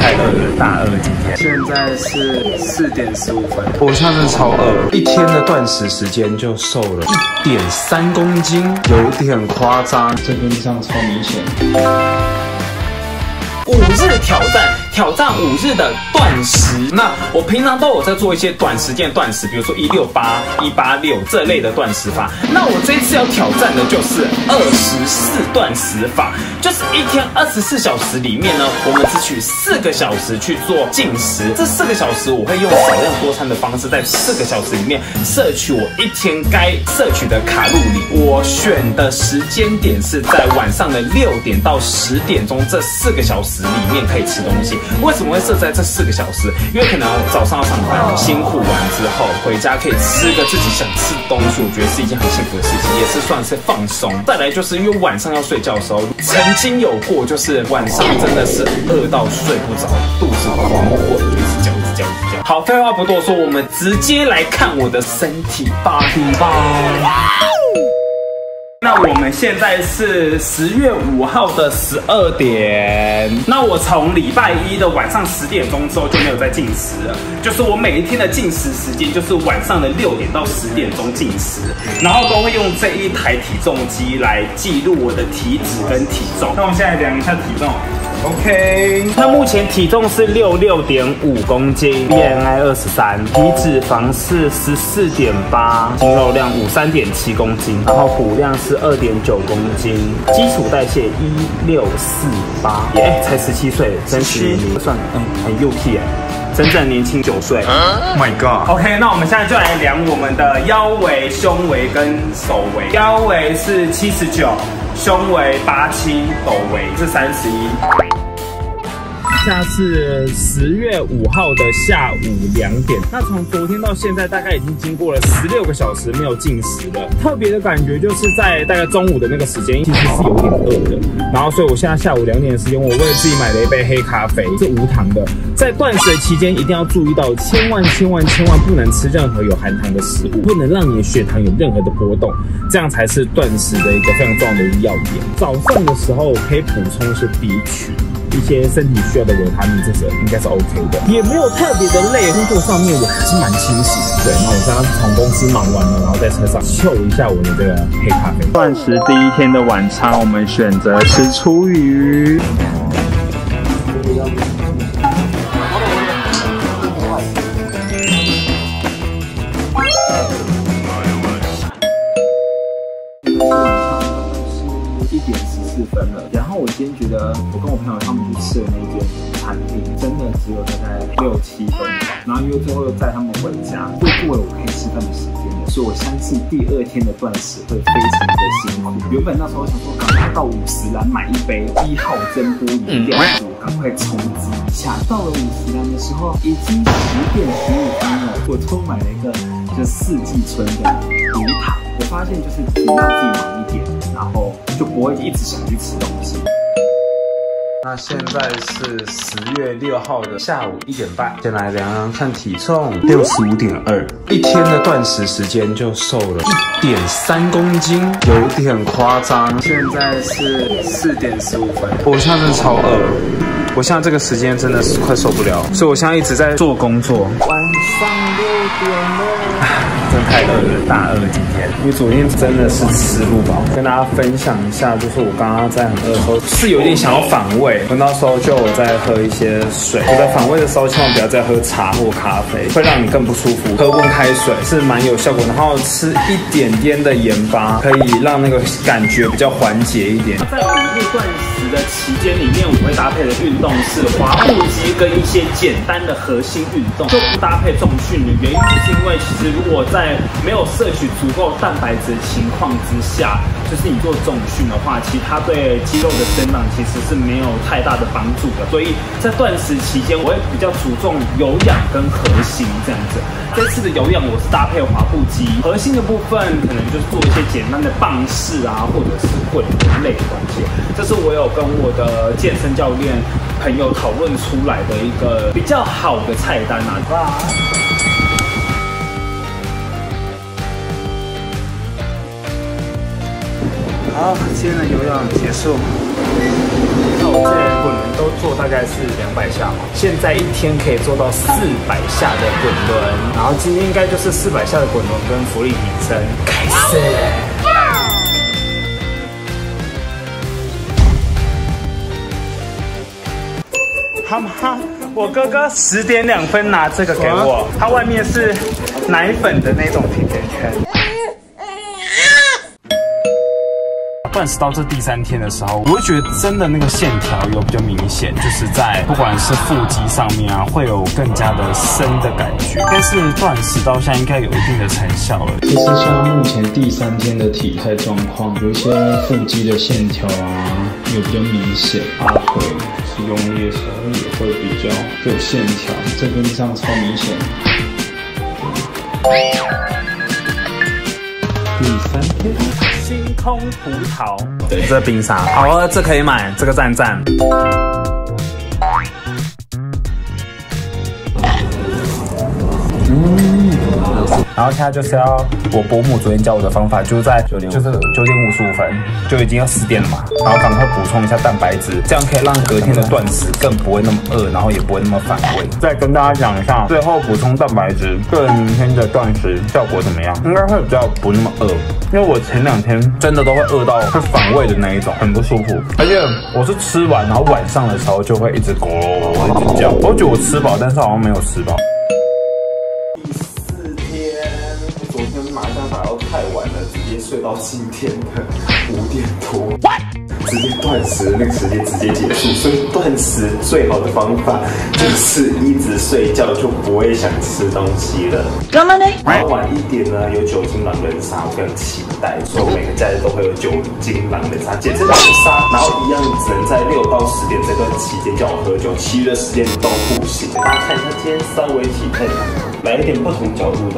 太饿了，大饿今天。 现在是4点15分， 我现在真的超饿，一天的断食时间就瘦了1.3公斤，有点夸张。这边上超明显。 5日挑战5日的断食。那我平常都有在做一些短时间的断食，比如说168、186这类的断食法。那我这一次要挑战的就是24断食法，就是一天24小时里面呢，我们只取4个小时去做进食。这4个小时我会用少量多餐的方式，在4个小时里面摄取我一天该摄取的卡路里。我选的时间点是在晚上的6点到10点钟这4个小时里面可以吃东西。为什么会设在这4个小时？因为可能早上要上班，辛苦完之后回家可以吃个自己想吃的东西，我觉得是一件很幸福的事情，也是算是放松。再来就是因为晚上要睡觉的时候，曾经有过就是晚上真的是饿到睡不着，肚子狂滚，就一直叫。好，废话不多说，我们直接来看我的身体body吧。那我们现在是10月5号的12点。那我从礼拜一的晚上10点钟之后就没有再进食了，就是我每一天的进食时间就是晚上的6点到10点钟进食，然后都会用这一台体重机来记录我的体脂跟体重。那我们现在量一下体重。OK， 那目前体重是66.5公斤 ，BMI 23，体脂肪是14.8，肌肉量53.7公斤，然后骨量是2.9公斤，基础代谢1648，才17岁，真实算很幼气哎。真正年轻9岁。 Oh my god。 OK， 那我们现在就来量我们的腰围、胸围跟手围。腰围是79，胸围87，手围是31。现在是10月5号的下午2点。那从昨天到现在，大概已经经过了16个小时没有进食了。特别的感觉就是在大概中午的那个时间，其实是有点饿的。然后，所以我现在下午2点的时间，我为自己买了一杯黑咖啡，是无糖的。在断食的期间，一定要注意到，千万不能吃任何有含糖的食物，不能让你的血糖有任何的波动，这样才是断食的一个非常重要的一个要点。早上的时候可以补充一些 B 群。一些身体需要的维他命，这些应该是 OK 的，也没有特别的累。工作上面我还是蛮清醒的。对，那我刚刚是从公司忙完了，然后在车上秀一下我的这个黑咖啡。断食第一天的晚餐，我们选择吃粗鱼。然后我今天觉得，我跟我朋友他们去吃的那间餐厅，真的只有大概6、7分钟。然后因为最后又载他们回家，又过了我可以吃饭的时间了，所以我相信第2天的断食会非常的辛苦。原本那时候想说，赶快到50兰买一杯1号珍波饮料，我赶快冲击一下。到了50兰的时候，已经10点15分了，我偷买了一个就4季春的无糖。我发现就是只要自己忙一点，然后就不会一直想去吃东西。 那现在是10月6号的下午1点半，先来量量看体重，65.2，一天的断食时间就瘦了1.3公斤，有点夸张。 现在是4点15分， 我现在真的超饿，我现在这个时间真的是快受不了，所以我现在一直在做工作。晚上6点了。真的太饿了，大饿今天，因为昨天真的是吃不饱。跟大家分享一下，就是我刚刚在很饿的时候，是有点想要反胃，我那时候就有在喝一些水。我在反胃的时候，千万不要再喝茶或咖啡，会让你更不舒服。喝温开水是蛮有效果，然后吃一点点的盐巴，可以让那个感觉比较缓解一点。在5日断食的期间里面，我会搭配的运动是滑步机跟一些简单的核心运动，就不搭配重训的原因，就是因为其实如果在没有摄取足够蛋白质的情况之下，就是你做重训的话，其实它对肌肉的生长其实是没有太大的帮助的。所以在断食期间，我会比较注重有氧跟核心这样子。这次的有氧我是搭配滑步机，核心的部分可能就是做一些简单的棒式啊，或者是滚轮类的东西。这是我有跟我的健身教练朋友讨论出来的一个比较好的菜单啊。 好，今天的有氧结束。那我之前滚轮都做大概是200下嘛，现在一天可以做到400下的滚轮，然后今天应该就是400下的滚轮跟浮力挺身，开始。哈哈，我哥哥10点2分拿这个给我，它外面是奶粉的那种甜甜圈。断食到这第3天的时候，我会觉得真的那个线条有比较明显，就是在不管是腹肌上面啊，会有更加的深的感觉。但是断食到现在应该有一定的成效了。其实像目前第3天的体态状况，有一些腹肌的线条啊，有比较明显，大腿是用力的时候也会比较有线条，这边上超明显。第3天。星空葡萄，对，这冰沙，好喝，这可以买，这个赞赞。然后现在就是要我伯母昨天教我的方法，就是在9点55分就已经要10点了嘛，然后赶快补充一下蛋白质，这样可以让隔天的断食更不会那么饿，然后也不会那么反胃。再跟大家讲一下，最后补充蛋白质对明天的断食效果怎么样？应该会比较不那么饿，因为我前2天真的都会饿到会反胃的那一种，很不舒服。而且我是吃完，然后晚上的时候就会一直咕一直叫，我觉得我吃饱，但是好像没有吃饱。 昨天麻将打到太晚了，直接睡到今天的5点多，直接断食，那个时间直接结束。所以断食最好的方法就是一直睡觉，就不会想吃东西了。 干嘛呢？ 然后晚一点呢，有酒精狼人杀，我非常期待。所以我每个假日都会有酒精狼人杀，简直狼人杀。然后一样只能在6到10点这段期间叫我喝酒，其余的时间都不行。大家看一下今天稍微体态，来一点不同角度的。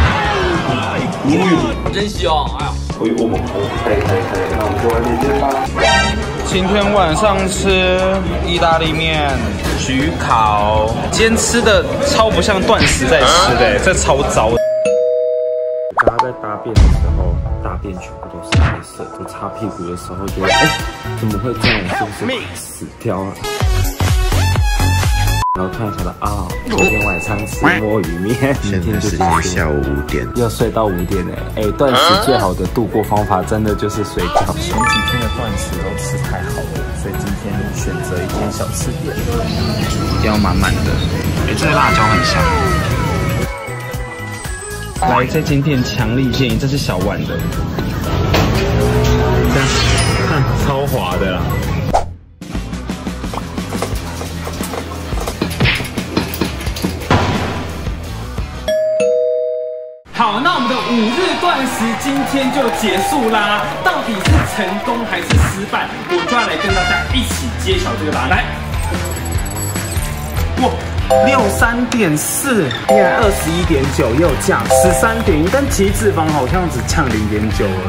真香！哎呀， 我们可以，那我们就外面见吧。 今天晚上吃意大利面、焗烤，今天吃的超不像断食在吃的，这超糟。大家在大便的时候，大便全部都是黑色，我擦屁股的时候就会，怎么会这样？我是不是死掉了？然后突然想到啊，昨天晚上吃摸鱼面， 现在时间下午5点， 又睡到5点断食最好的度过方法真的就是睡觉。前几天的断食都吃太好了，所以今天选择一间小吃店，一定要满满的。这个辣椒很香。来这间店强力建议，这是小碗的，这样看超滑的啦。好，那我们的5日断食今天就结束啦。到底是成功还是失败，我就要来跟大家一起揭晓这个答案。来，哇，63.4，原来21.9又降13.1，但其实脂肪好像只降0.9而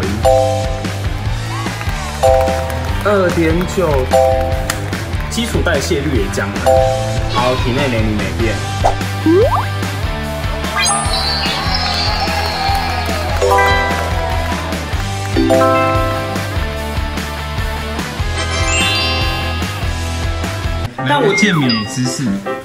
已。2.9，基础代谢率也降了，好，体内年龄没变。但我健美姿势，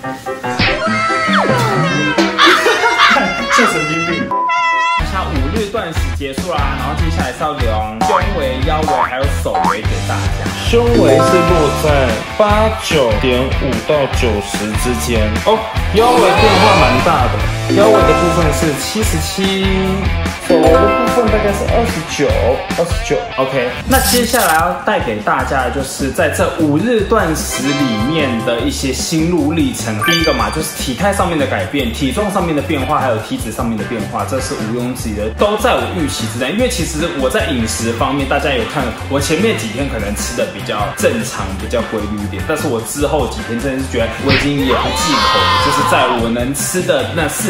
这神经病。下5日断食结束啦，然后接下来是要量胸围、腰围还有手围给大家。 胸围是落在89.5到90之间哦，腰围变化蛮大的，腰围的部分是77。手围的部分大概是29 ，OK。那接下来要带给大家的就是在这5日断食里面的一些心路历程。第一个嘛，就是体态上面的改变、体重上面的变化，还有体脂上面的变化，这是毋庸置疑的，都在我预期之内。因为其实我在饮食方面，大家有看，我前面几天可能吃的比较正常、比较规律一点，但是我之后几天真的是觉得我已经也不忌口了，就是在我能吃的那40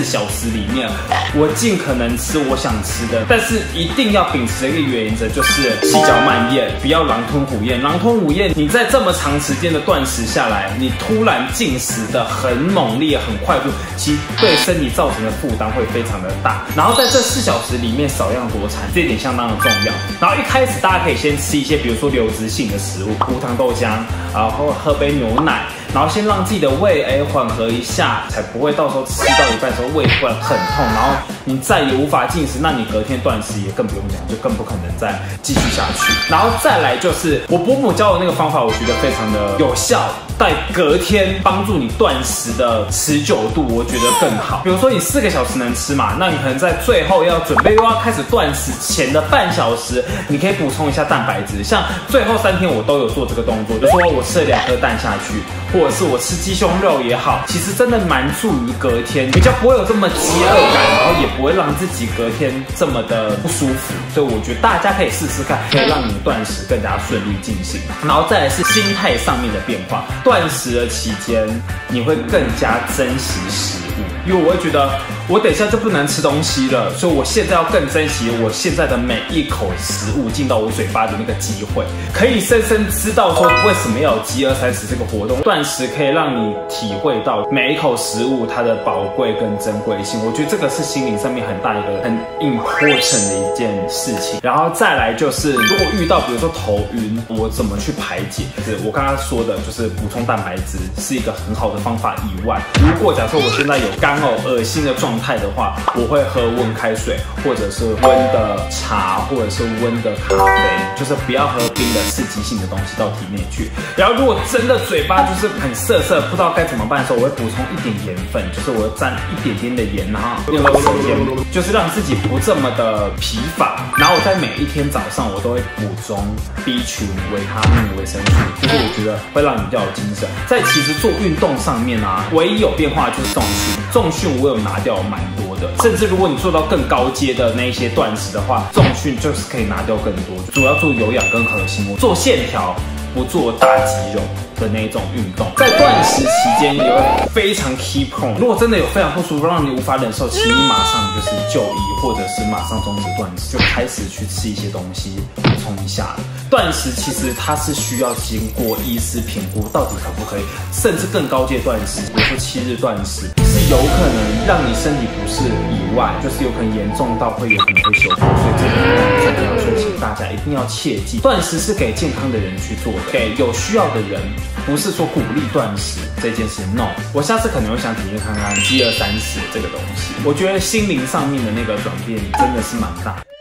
4小时里面，我尽可能吃我想吃的，但是一定要秉持一个原则，就是细嚼慢咽，不要狼吞虎咽。狼吞虎咽，你在这么长时间的断食下来，你突然进食的很猛烈、很快速，其实对身体造成的负担会非常的大。然后在这4小时里面少量多餐，这一点相当的重要。然后一开始大家可以先吃一些，比如说流质性的食物，无糖豆浆，然后喝杯牛奶。然后先让自己的胃缓和一下，才不会到时候吃到一半的时候胃突然很痛，然后你再也无法进食，那你隔天断食也更不用讲，就更不可能再继续下去。然后再来就是我伯母教的那个方法，我觉得非常的有效，在隔天帮助你断食的持久度，我觉得更好。比如说你4个小时能吃嘛，那你可能在最后要准备又要开始断食前的半小时，你可以补充一下蛋白质。像最后3天我都有做这个动作，就说我吃了2颗蛋下去，或者是我吃鸡胸肉也好，其实真的蛮助于隔天比较不会有这么饥饿感，然后也不会让自己隔天这么的不舒服。所以我觉得大家可以试试看，可以让你断食更加顺利进行。然后再来是心态上面的变化，断食的期间你会更加珍惜食物，因为我会觉得我等一下就不能吃东西了，所以我现在要更珍惜我现在的每一口食物进到我嘴巴的那个机会，可以深深知道说为什么要有饥饿三十这个活动。断食可以让你体会到每一口食物它的宝贵跟珍贵性，我觉得这个是心灵上面很大一个很 important 的一件事情。然后再来就是如果遇到比如说头晕，我怎么去排解，就是我刚刚说的就是补充蛋白质是一个很好的方法以外，如果假设我现在有干呕恶心的状态的话，我会喝温开水，或者是温的茶，或者是温的咖啡，就是不要喝冰的刺激性的东西到体内去。然后如果真的嘴巴就是很涩涩，不知道该怎么办的时候，我会补充一点盐分，就是我会沾一点点的盐，然后用到时间，就是让自己不这么的疲乏。然后我在每一天早上我都会补充 B 群、维他命、维生素，就是我觉得会让你比较有精神。在其实做运动上面啊，唯一有变化就是重训，重训我有拿掉蛮多的，甚至如果你做到更高阶的那一些断食的话，重训就是可以拿掉更多，主要做有氧跟核心，做线条，不做大肌肉的那种运动。在断食期间有非常 key point， 如果真的有非常不舒服让你无法忍受，请你马上就是就医，或者是马上终止断食，就开始去吃一些东西补充一下。断食其实它是需要经过医师评估到底可不可以，甚至更高阶断食，比如说7日断食，是有可能让你身体不适以外，就是有可能严重到会有可能会休克。所以这个很重要，所以请大家一定要切记，断食是给健康的人去做的，给有需要的人，不是说鼓励断食这件事。No， 我下次可能会想体验看看饥饿30这个东西，我觉得心灵上面的那个转变真的是蛮大。